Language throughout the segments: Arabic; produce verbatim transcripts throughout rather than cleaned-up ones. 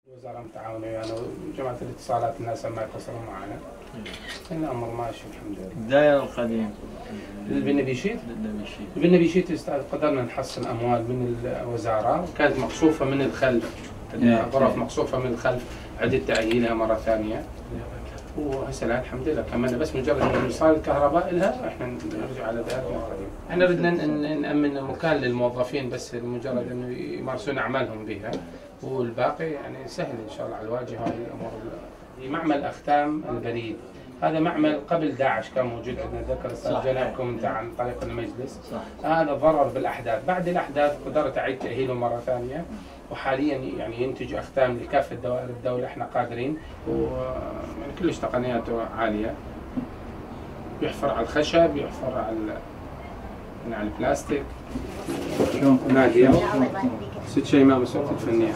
الوزارة متعاونة ويانا وجماعة الاتصالات الناس ما يقصرون معنا. الأمر ماشي الحمد لله. الدائرة القديم بالنبيشيت؟ بالنبيشيت. بالنبيشيت استاذ قدرنا نحصل أموال من الوزارة وكانت مقصوفة من الخلف. غرف مقصوفة من الخلف عدة تأهيلها مرة ثانية. وهسه الآن الحمد لله كملنا بس مجرد انه صار الكهرباء لها احنا نرجع على دائرتنا القديمة. احنا بدنا نأمن مكان للموظفين بس مجرد انه يمارسون اعمالهم بها والباقي يعني سهل ان شاء الله على الواجهه. هاي الامور معمل اختام البريد هذا معمل قبل داعش كان موجود عندنا ذكر استاذ جنابكم انت عن طريق المجلس. صح. هذا ضرر بالاحداث بعد الاحداث قدرت اعيد تاهيله مره ثانيه وحاليا يعني ينتج اختام لكافه دوائر الدوله احنا قادرين ومن كلش تقنياته عاليه. يحفر على الخشب يحفر على على البلاستيك. شلون؟ ناديه ست شيء ما بس تفنيها.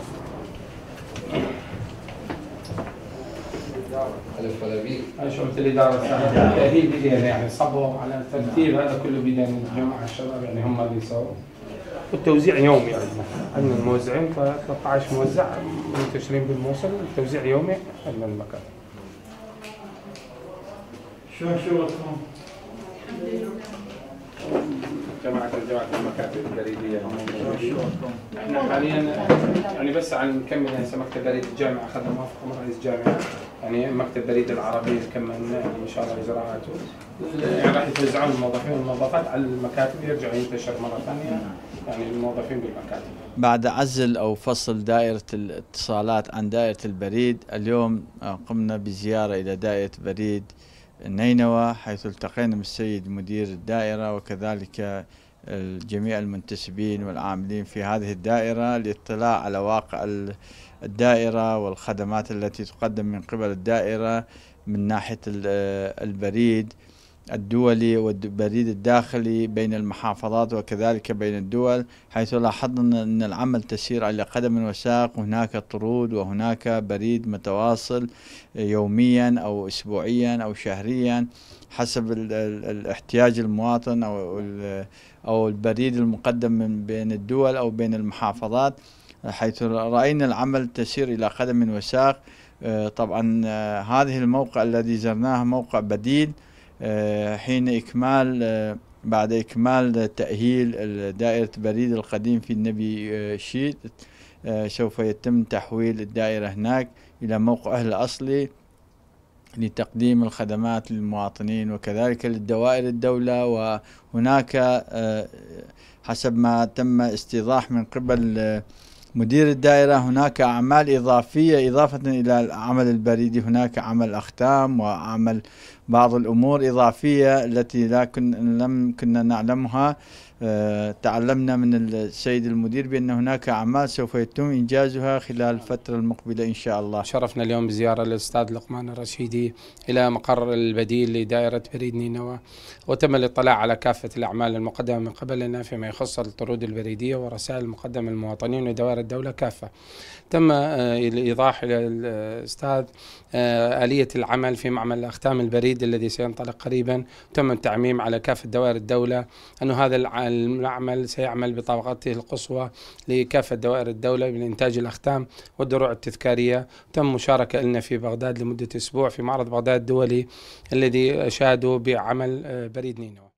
ألف ولا بي. هاي شغلة الإدارة الثانية التأهيل بدينا يعني صبوا على الترتيب هذا كله بدينا الجماعة الشباب يعني هم اللي يسووا. والتوزيع يومي عندنا عندنا الموزعين ثلاثة عشر موزع منتشرين بالموصل التوزيع يومي عندنا المكان. شلون شغلكم؟ جماعة جماعة المكاتب البريدية هم موجودين. احنا حاليا يعني بس عن نكمل هسه مكتب بريد الجامعة أخذنا موافقة من رئيس الجامعة يعني مكتب بريد العربية كملنا يعني إن شاء الله إجراءاته يعني راح يتوزعون الموظفين والموظفات على المكاتب يرجع ينتشر مرة ثانية يعني الموظفين بالمكاتب. بعد عزل أو فصل دائرة الاتصالات عن دائرة البريد اليوم قمنا بزيارة إلى دائرة بريد نينوى حيث التقينا بالسيد مدير الدائرة وكذلك جميع المنتسبين والعاملين في هذه الدائرة للاطلاع على واقع الدائرة والخدمات التي تقدم من قبل الدائرة من ناحية البريد الدولي والبريد الداخلي بين المحافظات وكذلك بين الدول، حيث لاحظنا أن العمل تسير على قدم وساق وهناك طرود وهناك بريد متواصل يوميا أو أسبوعيا أو شهريا حسب الاحتياج المواطن أو أو البريد المقدم من بين الدول أو بين المحافظات، حيث رأينا العمل تسير إلى قدم وساق. طبعا هذه الموقع الذي زرناه موقع بديل حين إكمال بعد إكمال تأهيل دائرة بريد القديم في النبي شيت سوف يتم تحويل الدائرة هناك إلى موقعها الأصلي لتقديم الخدمات للمواطنين وكذلك للدوائر الدولة. وهناك حسب ما تم استيضاح من قبل مدير الدائرة هناك أعمال إضافية إضافة إلى العمل البريدي، هناك عمل أختام وعمل بعض الأمور إضافية التي لا كن لم كنا نعلمها. أه تعلمنا من السيد المدير بأن هناك أعمال سوف يتم إنجازها خلال الفترة المقبلة إن شاء الله. شرفنا اليوم بزيارة للأستاذ لقمان الرشيدي إلى مقر البديل لدائرة بريد نينوى، وتم الاطلاع على كافة الأعمال المقدمة من قبلنا فيما يخص الطرود البريدية ورسائل المقدمة للمواطنين ودوائر الدولة كافة. تم الإيضاح إلى الأستاذ آلية العمل في معمل أختام البريد الذي سينطلق قريبا. تم التعميم على كافة دوائر الدولة أن هذا المعمل سيعمل بطاقته القصوى لكافة دوائر الدولة من إنتاج الأختام والدروع التذكارية. تم مشاركة لنا في بغداد لمدة أسبوع في معرض بغداد الدولي الذي أشادوا بعمل بريد نينوى.